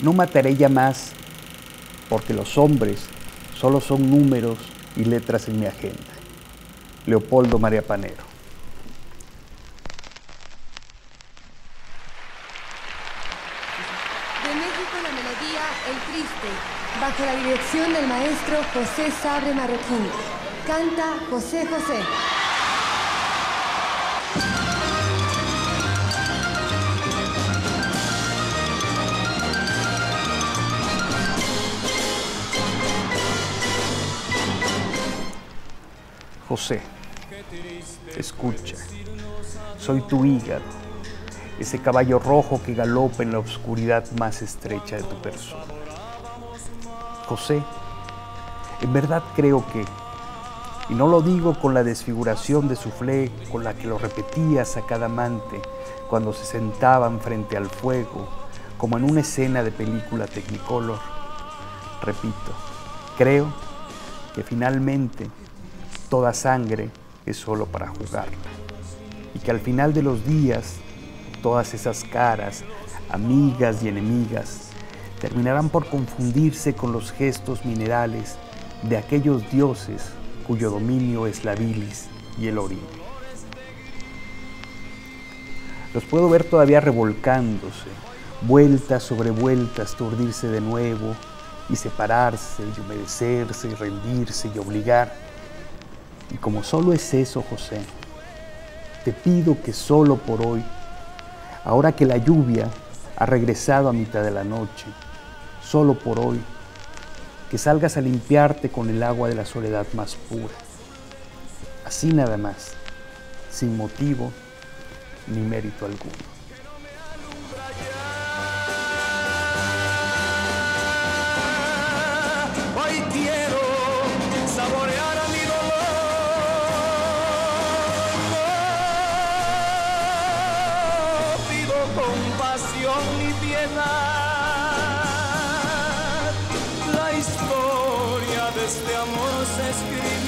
No mataré ya más, porque los hombres solo son números y letras en mi agenda. Leopoldo María Panero. De México la melodía El Triste, bajo la dirección del maestro José Sabre Marroquín. Canta José José. José, escucha, soy tu hígado, ese caballo rojo que galopa en la oscuridad más estrecha de tu persona. José, en verdad creo que, y no lo digo con la desfiguración de suflé con la que lo repetías a cada amante cuando se sentaban frente al fuego, como en una escena de película Technicolor, repito, creo que finalmente toda sangre es solo para jugarla, y que al final de los días, todas esas caras, amigas y enemigas, terminarán por confundirse con los gestos minerales de aquellos dioses cuyo dominio es la bilis y el orina. Los puedo ver todavía revolcándose, vueltas sobre vueltas, turdirse de nuevo, y separarse, y humedecerse, y rendirse, y obligar. Y como solo es eso, José, te pido que solo por hoy, ahora que la lluvia ha regresado a mitad de la noche, solo por hoy, que salgas a limpiarte con el agua de la soledad más pura. Así nada más, sin motivo ni mérito alguno. Hoy quiero saborear a mi dolor. No pido compasión ni piedad. La historia de este amor se escribe